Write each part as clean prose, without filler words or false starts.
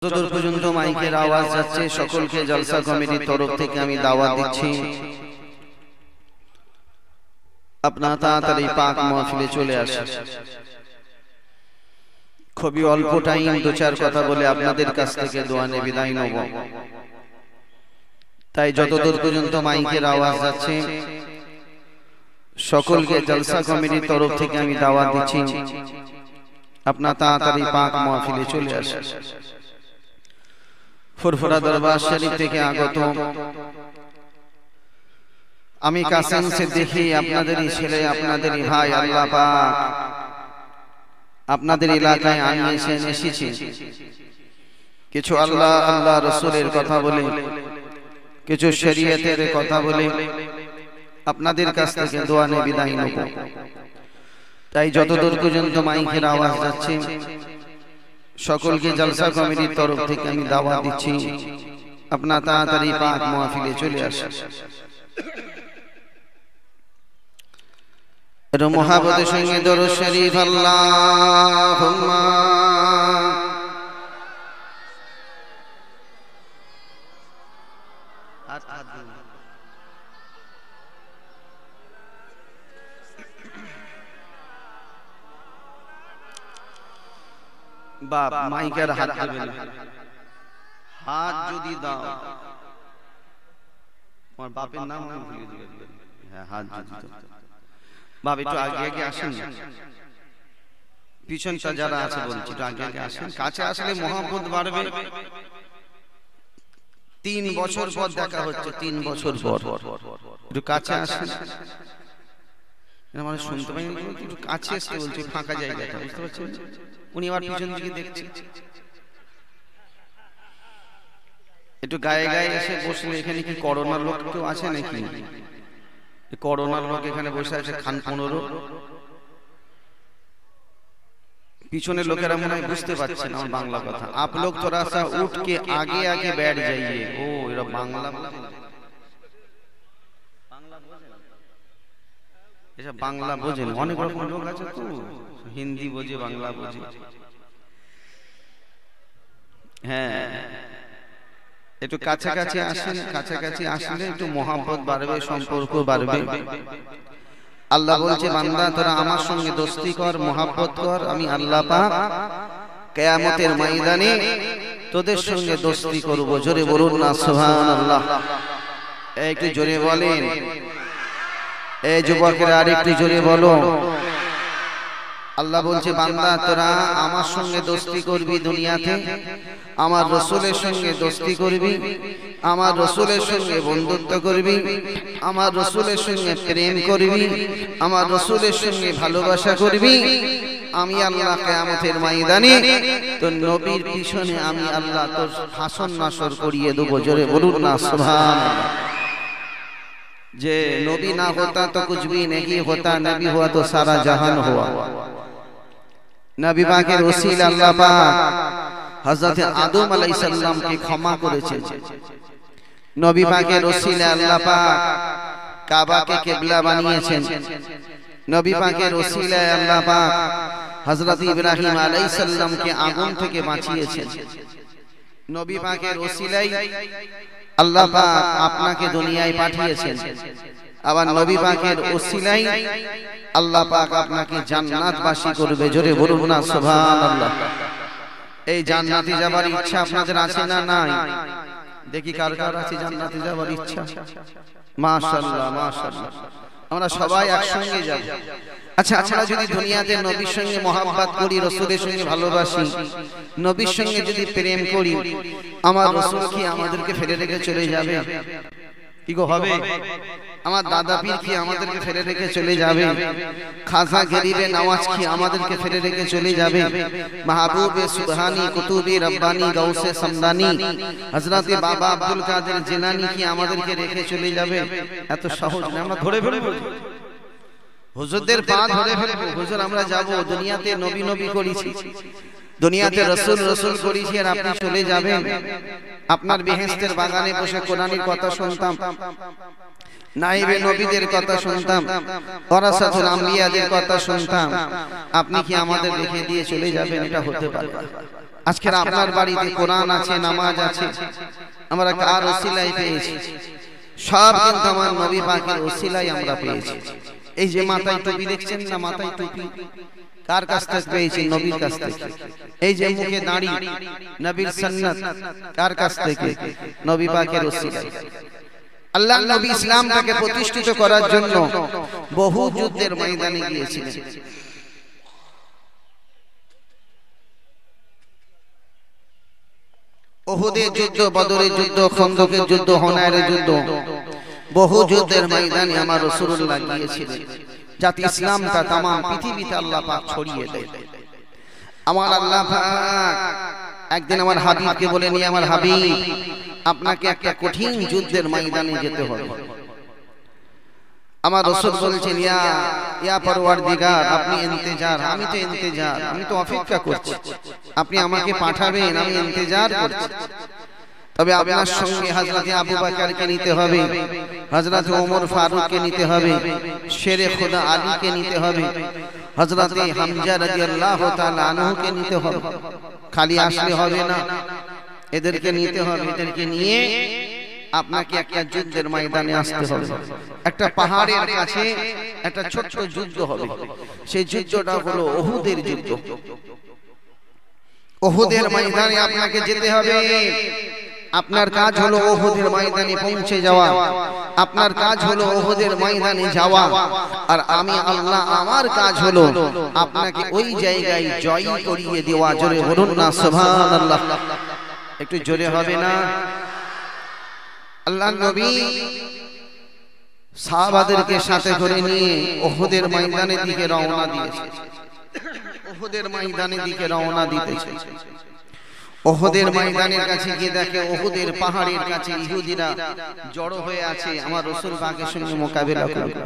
যতদূর পর্যন্ত মাইকের আওয়াজ যাচ্ছে সকলকে জলসা কমিটির তরফ থেকে আমি দাওয়াত দিচ্ছি, আপনারা তাড়াতাড়ি পাক মাহফিলে চলে আসেন। খুবই অল্প টাইম, দু চার কথা বলে আপনাদের কাছ থেকে দোয়া নিয়ে বিদায় নেব। তাই যতদূর পর্যন্ত মাইকের আওয়াজ যাচ্ছে সকলকে জলসা কমিটির তরফ থেকে আমি দাওয়াত দিচ্ছি, আপনারা তাড়াতাড়ি পাক মাহফিলে চলে আসেন। ফুরফুরা দরবার শরীফ থেকে আগত আমি কাসেম সিদ্দিকী, আপনাদেরই ছেলে, আপনাদেরই ভাই। আল্লাহ পাক আপনাদের এলাকায় আনিয়েছেন, এসেছি কিছু আল্লাহ আল্লাহ রসুলের কথা বলে, কিছু শরীয়তের কথা বলে আপনাদের কাছ থেকে দোয়া নিয়ে বিদায় নেব। তাই যতদূর পর্যন্ত মাইকের আওয়াজ যাচ্ছে সকলকে জলসা কমিটির তরফ থেকে আমি দাওয়াত দিচ্ছি, আপনারা তাড়াতাড়ি পাক মাহফিলে চলে আসেন। মহাব্বতের সঙ্গে দরুদ শরীফ আল্লাহুম্মা বাপ মাইকের হাত দেবে না, হাত যদি দাও তোমার বাপের নাম আমি ভুলে দিলাম। হ্যাঁ, হাত যদি দাও বাপ একটু আগে আগে আসেন না, পিছনটা যারা আছে বলছি একটু আগে আগে আসেন। কাছে আসলে মহব্বত বাড়বে। 3 বছর পর দেখা হচ্ছে, 3 বছর পর একটু কাছে আসেন। মানে শুনতে পাই একটু কাছে আসতে বলছি, ফাঁকা জায়গাটা বুঝতে পারছেন। উনি আবার পিছন দিকে দেখছেন, একটু গায়ে গায়ে এসে বসলে। এখানে কি করোনার লোক কেউ আছে নাকি? করোনার লোক এখানে বসে আছে খান 15। পিছনের লোকেরা মনে হয় বুঝতে পারছে না আমার বাংলা কথা। आप लोग थोड़ा सा उठ के आगे आगे बैठ जाइए। ও এরা বাংলা এসব বাংলা বোঝেন, অনেক রকম লোক আছে তো, হিন্দি বোঝে, বাংলা বোঝে। হ্যাঁ, একটু কাছাকাছি আসেন, কাছাকাছি আসলে একটু মহব্বত বাড়বে, সম্পর্ক বাড়বে। আল্লাহ বলছে, বান্দা তোরা আমার সঙ্গে দোস্তি কর, মহব্বত কর, আমি আল্লাহ পাক কিয়ামতের ময়দানে তোদের সঙ্গে দোস্তি করব। জোরে বলুন না সুবহানাল্লাহ। একটু জোরে বলেন। এই যুবকেরা আরেকটু জোরে বলো। আল্লাহ বলছে, বান্দা তোরা আমার সঙ্গে দোস্তি করবি দুনিয়াতে, আমার রাসূলের সঙ্গে দোস্তি করবি, আমার রাসূলের সঙ্গে বন্ধুত্ব করবি, আমার রাসূলের সঙ্গে প্রেম করবি, আমার রাসূলের সঙ্গে ভালোবাসা করবি। আমি আল্লাহ কিয়ামতের ময়দানে তোর নবীর পিছনে আমি আল্লাহ তোর হাসর নাসর করিয়ে দেব। জোরে বলুন না সুবহানাল্লাহ। যে নবী না होता तो कुछ भी नहीं होता, नबी हुआ तो सारा जहान हुआ। নবী পাকের ওসিলা আল্লাহ পাক হযরত আদম আলাইহিস সালাম কে ক্ষমা করেছেন। নবী পাকের ওসিলা আল্লাহ পাক কাবাকে কিবলা বানিয়েছেন। নবী পাকের ওসিলায় আল্লাহ পাক হযরত ইব্রাহিম আলাইহিস সালাম কে আগুন থেকে বাঁচিয়েছেন। নবী পাকের ওসিলায় আল্লাহ পাক আপনাকে দুনিয়ায় পাঠিয়েছেন। আবার নবী পাকের ওসিলায় আল্লাহ পাক আপনাকে জান্নাতবাসী করবে। জোরে বলুন না সুবহানাল্লাহ। এই জান্নাতে যাবার ইচ্ছা আপনাদের আছে না নাই? দেখি কার কার আছে জান্নাতে যাবার ইচ্ছা। মাশাআল্লাহ মাশাআল্লাহ, আমরা সবাই একসঙ্গে যাব। আচ্ছা, আমরা যদি দুনিয়াতে নবীর সঙ্গে মহব্বত করি, রাসূলের সঙ্গে ভালোবাসি, নবীর সঙ্গে যদি প্রেম করি, আমার রাসূল কি আমাদেরকে ফেলে রেখে চলে যাবে? কি গো হবে? আমার দাদা পীর কি আমাদেরকে ফেলে রেখে চলে যাবে? খাজা গরিবে নওয়াজ কি আমাদেরকে ফেলে রেখে চলে যাবে? মাহবুবে সুবহানি, কুতুবে রব্বানি, গাউসে সমদানি, হযরত বাবা আব্দুল কাদের জিলানী কি আমাদেরকে রেখে চলে যাবে? এত সহজ না। আমরা ধরে ফেলবো হুজুরদের পা ধরে ফেলবো। হুজুর আমরা যাব, দুনিয়াতে নবী নবী করেছি, দুনিয়াতে রাসূল রাসূল করেছি, আর আপনি চলে যাবেন। আপনার বেহেশতের বাগানে বসে কোরআনের কথা শুনতাম, নাইবে নবীদের কথা শুনতাম, ওয়ারাসাতুল আম্বিয়াদের কথা শুনতাম, আপনি কি আমাদের রেখে দিয়ে চলে যাবেন? এটা হতে পারে না। আজকে আপনার বাড়িতে কোরআন আছে, নামাজ আছে, আমরা কার ওসিলায় পেয়েছি? সব কিন্তু আমার নবী পাকের ওসিলায় আমরা পেয়েছি। এই যে মাথায় টুপি দেখছেন না, মাথায় টুপি কার কাছ থেকে পেয়েছি? নবীর কাছ থেকে। এই যে মুখে দাড়ি, নবীর সুন্নাত কার কাছ থেকে? নবী পাকের ওসিলায়। আল্লাহ নবী ইসলামটাকে প্রতিষ্ঠিত করার জন্য বহু যুদ্ধের ময়দানে গিয়েছিলেন। উহুদের যুদ্ধ, বদরের যুদ্ধ, খন্দকের যুদ্ধ, হুনাইনের যুদ্ধ, বহু যুদ্ধের ময়দানে আমার রাসূলুল্লাহ গিয়েছিলেন, যাতে ইসলামটা তাম পৃথিবীতে আল্লাহ পাক ছড়িয়ে দেয়। আমার আল্লাহ পাক একদিন আমার হাবিবকে বলে নিয়ে, আমার হাবিব আপনাকে একটা কঠিন যুদ্ধের ময়দানে যেতে হবে। আমার রাসূল বলছেন, ইয়া পরওয়ারদিগার, আপনি ইন্তজার, আমি তো ইন্তজার, আমি তো অপেক্ষা করছি, আপনি আমাকে পাঠাবেন, আমি ইন্তজার করছি। তবে আপনার সঙ্গে হযরত আবু বকরকে নিতে হবে, হযরত ওমর ফারুককে নিতে হবে, শেরে খোদা আলীকে নিতে হবে, হযরত হামজা রাদিয়াল্লাহু তাআলা আনহুকে নিতে হবে। খালি আসলে হবে না, এদেরকে নিতে হবে। এদেরকে নিয়ে আপনাকে একটা যুদ্ধের ময়দানে আসতে হবে। একটা পাহাড়ের কাছে একটা ছোট্ট যুদ্ধ হবে। সেই যুদ্ধটা হলো উহুদের যুদ্ধ। উহুদের ময়দানে আপনাকে যেতে হবে। আপনার কাজ হলো উহুদের ময়দানে পৌঁছে যাওয়া, আপনার কাজ হলো উহুদের ময়দানে যাওয়া, আর আমি আল্লাহ আমার কাজ হলো আপনাকে ওই জায়গায় জয় করিয়ে দেওয়া। জোরে বলুন না সুবহানাল্লাহ। একটু জোরে হবে না? আল্লাহ নবী সাহাবাদেরকে সাথে করে নিয়ে উহুদের ময়দানের দিকে রওনা দিয়েছে। উহুদের ময়দানের দিকে রওনা দিতেছে। উহুদের ময়দানের কাছে গিয়ে দেখে উহুদের পাহাড়ের কাছে ইহুদিরা জড়ো হয়ে আছে, আমার রাসূল পাকের সঙ্গে মোকাবেলা করবে।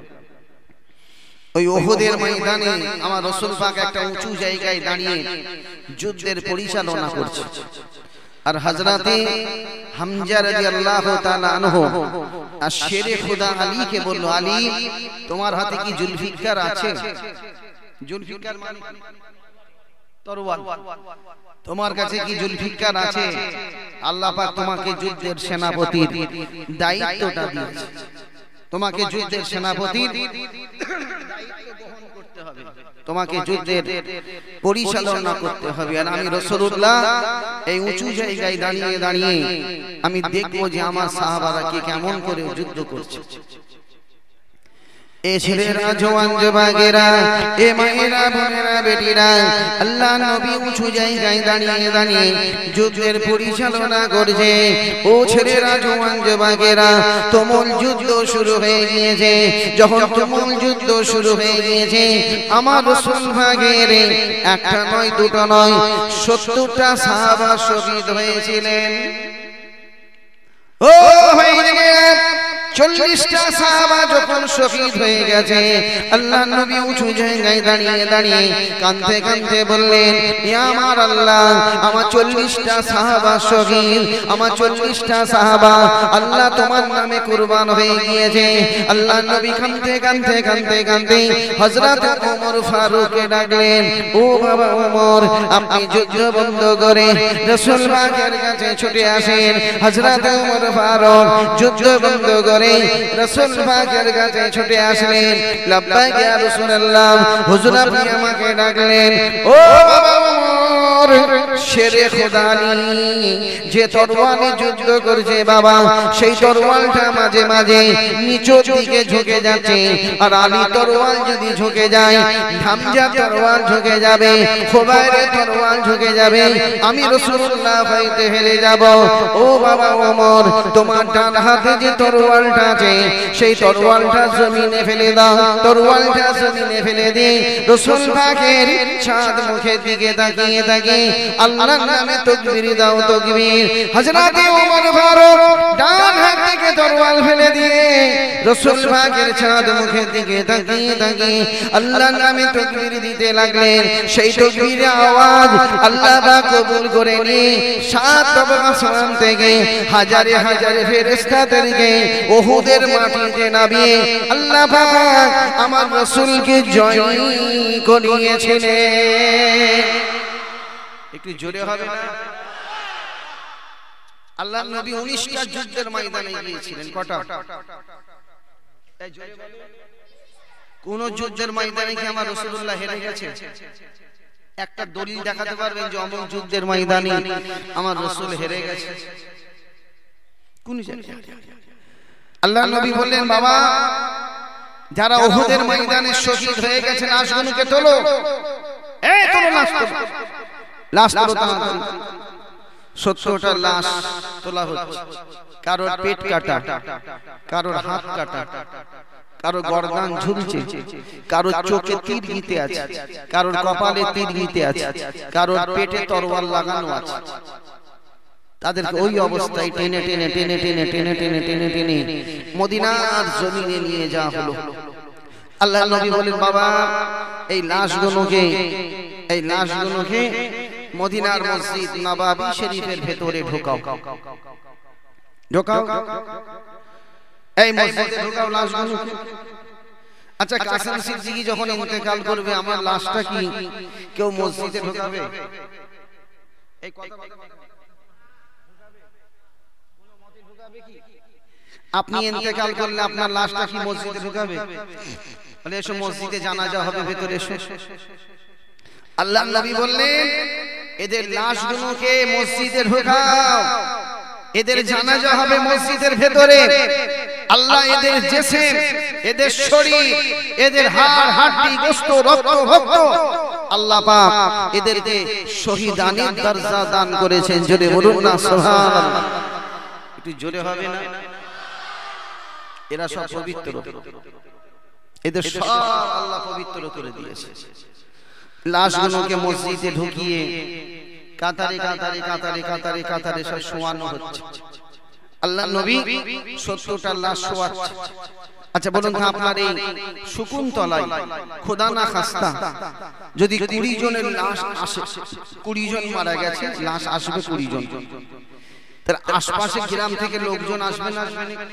ওই উহুদের ময়দানে আমার রাসূল পাক একটা উঁচু জায়গায় দাঁড়িয়ে যুদ্ধের পরিচালনা করছে। আর হযরতে হামজা রাদিয়াল্লাহু তাআলা আনহু আর শেরে খোদা আলীকে বলল, আলী তোমার হাতে কি জুলফিকার আছে? জুলফিকার মানে তরোয়াল। তোমার কাছে কি জুলফিকার আছে? আল্লাহ পাক তোমাকে যুদ্ধের সেনাপতির দায়িত্বটা দিয়েছে। তোমাকে যুদ্ধের সেনাপতির দায়িত্ব বহন করতে হবে, তোমাকে যুদ্ধের পরিচালনা করতে হবে। আর আমি রাসূলুল্লাহ এই উঁচু জায়গায় দাঁড়িয়ে দাঁড়িয়ে আমি দেখবো যে আমার সাহাবারা কি কেমন করে যুদ্ধ করছে। এ ছেলেরা, জওয়ান যুবকেরা, এ মায়েরা, বোনেরা, বেটিরা, আল্লাহ নবী উঁচু জায়গায় দাঁড়িয়ে দাঁড়িয়ে যুদ্ধের পরিচালনা করছে। ও ছেলেরা, জওয়ান যুবকেরা, তুমুল যুদ্ধ শুরু হয়ে গিয়েছে। যখন তুমুল যুদ্ধ শুরু হয়ে গিয়েছে, আমার রাসূল পাকের একটা নয়, দুটো নয়, 70টা সাহাবা শহীদ হয়েছিলেন। ও হয়ে গেলেন 40টা সাহাবা যখন শহীদ হয়ে গেছে, আল্লাহ নবী উঁচু জায়গায় দাঁড়িয়ে দাঁড়িয়ে কাঁদতে কাঁদতে বললেন, ইয়া আমার আল্লাহ, আমার 40টা সাহাবা শহীদ, আমার 40টা সাহাবা আল্লাহ তোমার নামে কুরবান হয়ে গিয়েছে। আল্লাহ নবী কাঁদতে কাঁদতে কাঁদতে কাঁদতে হযরত ওমর ফারুককে ডাকলেন, ও বাবা ওমর, আপনি যুদ্ধ বন্ধ করে রাসূল পাকের কাছে ছুটে আসেন। হযরত ওমর ফারুক যুদ্ধ বন্ধ করে রাসূল পাকের কাছে ছুটে আসলেন। লাব্বাইক ইয়া রাসূলুল্লাহ, হুজুর আপনি আমাকে ডাকলেন। ও বাবা ওমর, শেরে খোদা আলী যে তরোয়ালে যুদ্ধ করছে বাবা, সেই তরোয়ালটা মাঝে মাঝে নিচের দিকে ঝুঁকে যাচ্ছে। আর আলী তরোয়াল যদি ঝুঁকে যায়, হামজা তরোয়াল ঝুঁকে যাবে, খুবাইরের তরোয়াল ঝুঁকে যাবে, আমি রাসূলুল্লাহ ফাইতে হেরে যাব। ও বাবা ওমর, তোমার ডান হাতে যে তরোয়ালটা আছে, সেই তরোয়ালটা জমিনে ফেলে দাও, তরোয়ালটা জমিনে ফেলে দিয়ে রাসূল পাকের চাঁদ মুখের দিকে তাকিয়ে তাকিয়ে আল্লাহর নামে তাকবীর দাও, তাকবীর। হযরত ওমর ফারুক ডান হাত থেকে তরোয়াল ফেলে দিয়ে রাসূল পাকের চাঁদ মুখের দিকে তাকিয়ে তাকিয়ে আল্লাহর নামে তাকবীর দিতে লাগলেন। সেই তাকবীরের আওয়াজ আল্লাহ পাক কবুল করে নিয়ে 7 তবকা আসমান থেকে হাজারে হাজারে ফেরেশতাদেরকে উহুদের মাটিতে নামিয়ে আল্লাহ পাক আমার রাসূলকে জয় করিয়েছিলেন। একটু জোরে হবে না? আল্লাহর নবী 19টা যুদ্ধের ময়দানে গিয়েছিলেন। কটা? কোন যুদ্ধের ময়দানে কি আমার রাসূলুল্লাহ হেরে গেছে? একটা দলিল দেখাতে পারবেন যে অমুক যুদ্ধের ময়দানে আমার রাসূল হেরে গেছে? কোন জায়গায়? আল্লাহর নবী বললেন, বাবা যারা উহুদের ময়দানে শহীদ হয়ে গেছে লাশগুলোকে তোলো। এই তোলো লাশ, তোলো লাশ, তোলো তাড়াতাড়ি। 70টা লাশ তোলা হচ্ছে। কারোর পেট কাটা, কারোর হাত কাটা, কারোর গর্দান ঝুলছে, কারোর চোখে তীর গিতে আছে, কারোর কপালে তীর গিতে আছে, কারোর পেটে তরোয়াল লাগানো আছে। তাদেরকে ওই অবস্থায় টেনে টেনে টেনে টেনে টেনে টেনে টেনে টেনে মদিনার জমিনে নিয়ে যাওয়া হলো। আল্লাহর নবী বলেন, বাবা এই লাশগুলোকে মদিনার মসজিদ নববী শরীফের ভেতরে ঢোকাও, ঢোকাও, এই মসজিদে ঢোকাও লাশগুলোকে। আচ্ছা, কাসেম সিদ্দিকী যখন ইন্তেকাল করবে আমার লাশটা কি কেউ মসজিদে ঢোকাবে? এই কথা আপনি ইন্তেকাল করলে আপনার লাশটা কি মসজিদে ঢোকাবে? বলে এসো মসজিদে জানাজা হবে, ভেতরে এসো। আল্লাহর নবী বললেন, এদের লাশগুলোকে মসজিদে ঢোকাও, এদের জানাজা হবে মসজিদের ভেতরে। আল্লাহ এদের জিসম, এদের শরীর, এদের হাড় হাড্ডি গোশত রক্ত ভক্ত আল্লাহ পাক এদেরকে শহীদানির দরজা দান করেছেন। জোরে বলুন না সুবহানাল্লাহ। একটু জোরে হবে না? এরা সব পবিত্র, এদের সব আল্লাহ পবিত্র করে দিয়েছে। লাশগুলোকে মসজিদে ঢুকিয়ে কাতারে কাতারে কাতারে কাতারে কাতারে সব শোয়ানো হচ্ছে। আল্লাহ নবী 70টা লাশ শোয়াচ্ছে। আচ্ছা বলুন তো, আপনার এই শকুন্তলায় খোদা না খাস্তা যদি 20 জনের লাশ আসে, 20 জন মারা গেছে, লাশ আসবে 20 জন, তার আশপাশে গ্রাম থেকে লোকজন আসবে না? আসবে না?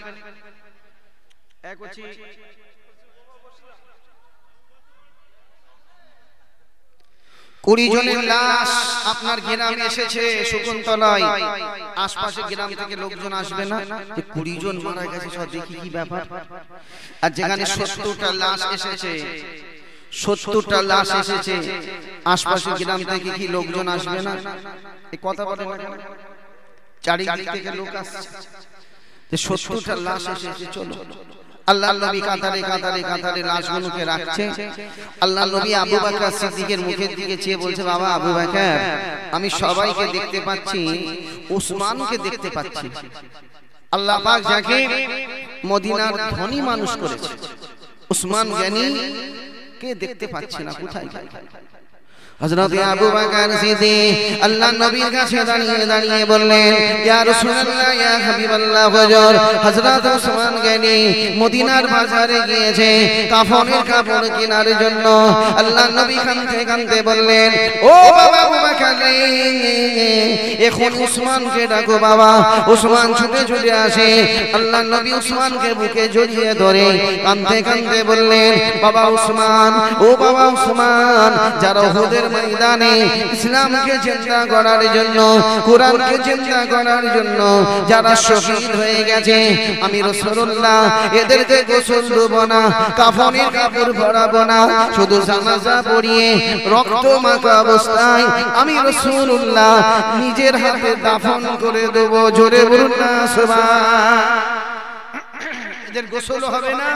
20 জনের লাশ আপনার গ্রামে এসেছে শকুন্তলায়, আশপাশে গ্রাম থেকে লোকজন আসবে না? 20 জন মারা গেছে, সব দেখি কি ব্যাপার। আর যেখানে 70টা লাশ এসেছে, 70টা লাশ এসেছে, আশপাশে গ্রাম থেকে কি লোকজন আসবে না? এই কথা বলে না কেন? চারিদিক থেকে লোক আসছে, 70টা লাশ এসেছে, চলো। আল্লাহ নবী কাতারে কাতারে কাতারে লাশগুলোকে রাখছে। আল্লাহ নবী আবু বকর সিদ্দিকের মুখের দিকে চেয়ে বলছে, বাবা আবু বকর, আমি সবাইকে দেখতে পাচ্ছি, উসমানকে দেখতে পাচ্ছি। আল্লাহ পাক যাকে মদিনার ধনী মানুষ করেছে, উসমান গনি কে দেখতে পাচ্ছি না, কোথায়? হযরত আবু বকর সিদ্দিক আল্লাহর নবীর কাছে দাঁড়িয়ে দাঁড়িয়ে বললেন, ইয়া রাসূলুল্লাহ, ইয়া হাবিবাল্লাহ, হুজুর হযরত উসমান গনি মদিনার বাজারে গিয়েছে কাফনের কাপড় কেনার জন্য। আল্লাহর নবী কাঁদতে কাঁদতে বললেন, ও বাবা আবু বকর, এখন উসমানকে ডাকো বাবা। উসমান ছুটে ছুটে আসে, আল্লাহর নবী উসমানকে বুকে জড়িয়ে ধরে কাঁদতে কাঁদতে বললেন, বাবা উসমান, ও বাবা উসমান, যারা উহুদের ময়দানে ইসলামকে জিন্দা করার জন্য, কোরআনকে জিন্দা করার জন্য যারা শহীদ হয়ে গেছে, আমি রাসূলুল্লাহ এদেরকে গোসল দেব না, কাফনের কাপড় পরাবো না, শুধু জানাজা পড়িয়ে রক্ত মাখা অবস্থায় আমি রাসূলুল্লাহ নিজের হাতে দাফন করে দেব। জোরে বলুন না সুবহান। এদের গোসল হবে না,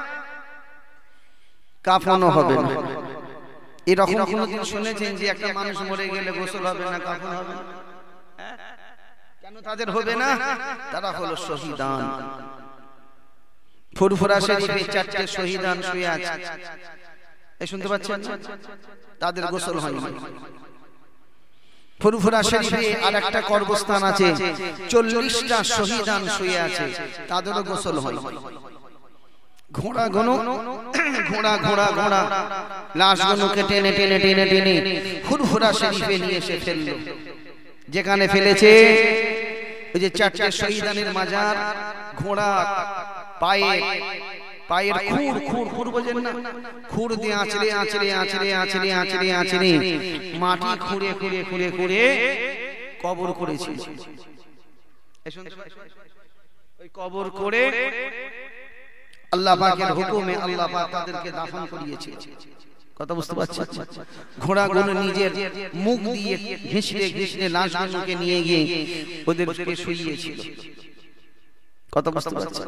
কাফনও হবে না। এরকম কোনদিন শুনেছেন যে একটা মানুষ মরে গেলে গোসল হবে না, কাফন হবে না? কেন তাদের হবে না? তারা হলো শহীদান। ফুরফুরা শরীফে 4টে শহীদান শুয়ে আছে, এই শুনতে পাচ্ছেন না? তাদের গোসল হয় না। ফুরফুরা শরীফে আরেকটা কবরস্থান আছে, 40টা শহীদান শুয়ে আছে, তাদেরও গোসল হয় না। ঘোড়া ঘোড়া ঘোড়া ঘোড়া ঘোড়া লাশগুলোকে টেনে টেনে টেনে টেনে ফুরফুরা শরীফে নিয়ে এসে ফেললো। যেখানে ফেলেছে ওই যে 4টে শহীদানের মাজার, ঘোড়া পায়ে পায়ের খুর খুর খুর বোঝেন না, খুর দিয়ে আঁচড়ে আঁচড়ে আঁচড়ে আঁচড়ে আঁচড়ে আঁচড়ে মাটি খুঁড়ে খুঁড়ে খুঁড়ে খুঁড়ে কবর করেছিল। ওই কবর করে আল্লাহ পাকের হুকুমে আল্লাহ পাক তাদেরকে দাফন করিয়েছে। কথা বুঝতে পারছেন? ঘোড়াগুলো নিজের মুখ দিয়ে ঘেঁষড়ে ঘেঁষড়ে লাশগুলোকে নিয়ে গিয়ে ওদেরকে শুইয়েছিল। কথা বুঝতে পারছেন?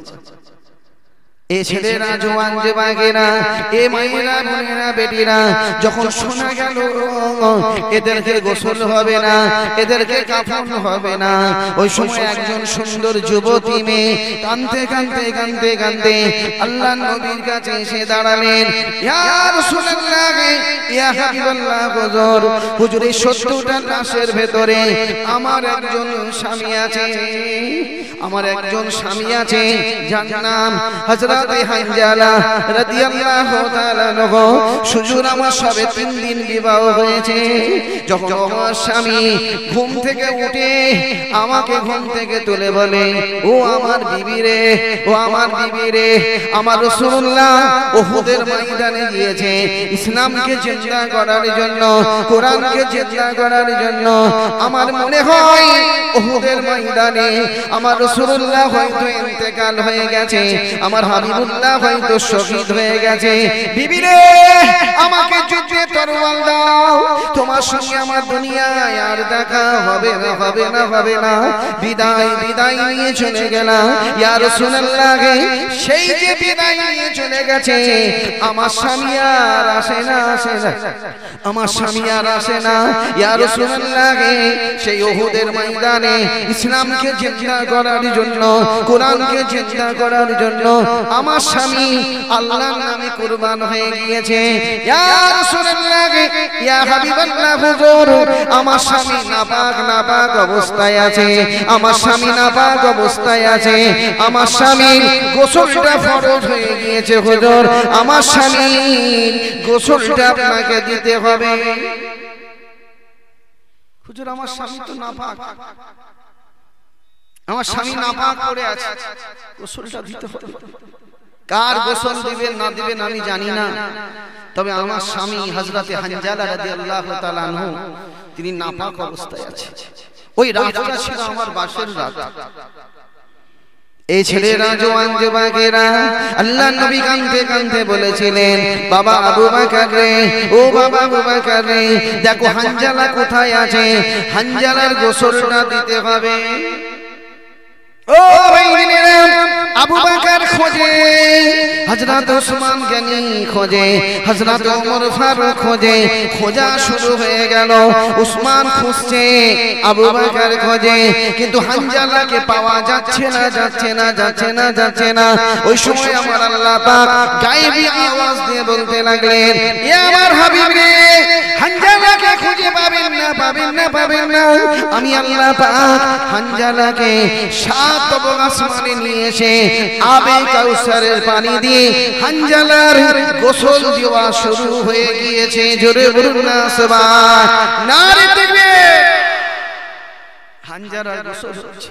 এ ছেলেরা, জওয়ান যুবকেরা, এ মায়েরা, বোনেরা, বেটিরা, যখন শোনা গেল এদেরকে গোসল হবে না, এদেরকে কাফন হবে না, ওই সময় একজন সুন্দর যুবতী মেয়ে কাঁদতে কাঁদতে কাঁদতে কাঁদতে আল্লাহর নবীর কাছে এসে দাঁড়ালেন। ইয়া রাসূলুল্লাহ, ইয়া হাবিবাল্লাহ, হুজুর, হুজুর, এই 70টা লাশের ভেতরে আমার একজন স্বামী আছে, আমার একজন স্বামী আছে, যার নাম হযরত হানজালা রাদিয়াল্লাহু তাআলা আনহু। হুজুর, আমার সবে 3 দিন বিবাহ হয়েছে। যখন আমার স্বামী ঘুম থেকে উঠে আমাকে ঘুম থেকে তুলে বলে, ও আমার বিবি রে, ও আমার বিবি রে, আমার রাসূলুল্লাহ উহুদের ময়দানে গিয়েছে ইসলামকে জিন্দা করার জন্য, কোরআনকে জিন্দা করার জন্য। আমার মনে হয় উহুদের ময়দানে আমার রাসূলুল্লাহ হয়তো ইন্তেকাল হয়ে গেছে, আমার হাবিবুল্লাহ হয়তো শহীদ হয়ে গেছে। বিবি রে, আমাকে যুদ্ধে তরোয়াল দাও, তোমার সঙ্গে আমার দুনিয়ায় আর দেখা হবে না, হবে না, হবে না। বিদায় বিদায় নিয়ে চলে গেলাম। ইয়া রাসূলুল্লাহ, সেই যে বিদায় নিয়ে চলে গেছে, আমার স্বামী আর আসে না, আসে না, আমার স্বামী আর আসে না। ইয়া রাসূলুল্লাহ, সেই উহুদের ময়দানে ইসলামকে জিন্দা করার জন্য, কোরআনকে জিন্দা করার জন্য আমার স্বামী আল্লাহর নামে কুরবান হয়ে গিয়েছে। ইয়া রাসূলুল্লাহ, ইয়া হাবিবাল্লাহ, হুজুর, আমার স্বামী নাপাক নাপাক অবস্থায় আছে, আমার স্বামী নাপাক অবস্থায় আছে, আমার স্বামীর গোসলটা ফরজ হয়ে গিয়েছে। হুজুর, আমার স্বামীর গোসলটা আপনাকে দিতে হবে। হুজুর, আমার স্বামী তো নাপাক, আমার স্বামী নাপাক করে আছে, গোসলটা দিতে হবে। কার গোসল দিবেন না দিবেন আমি জানি না, তবে আমার স্বামী হযরতে হানজালা রাদিয়াল্লাহু তাআলা আনহু তিনি নাপাক অবস্থায় আছে। ওই রাতটা ছিল আমার বাসের রাত। এই ছেলেরা, জওয়ান যুবকেরা, আল্লাহর নবী কাঁদতে কাঁদতে বলেছিলেন, বাবা আবু বকর রে, ও বাবা আবু বকর রে, দেখো হানজালা কোথায় আছে, হানজালার গোসলটা দিতে হবে। ও ভাইরা, আবু বকর খোঁজে, হযরত ওসমান গনি খোঁজে, হযরত ওমর ফারুক খোঁজে, খোঁজা শুরু হয়ে গেল। ওসমান খুঁজছে, আবু বকর খোঁজে, কিন্তু হানজালাকে পাওয়া যাচ্ছে না, যাচ্ছে না, যাচ্ছে না, যাচ্ছে না। ওই সময় আমার আল্লাহ পাক গায়েবী আওয়াজ দিয়ে বলতে লাগলেন, এ আমার হাবিব রে, হানজালাকে খুঁজে পাবেন না, পাবেন না, পাবেন না। আমি আল্লাহ পাক হানজালাকে 7 তবক আসমানে নিয়ে এসে আবে কাউসারের পানি দিয়ে হানজালার গোসল দেওয়া শুরু হয়ে গিয়েছে। জোরে বলুন না সুবহান, নারে তাকবীর। হানজালার গোসল হচ্ছে,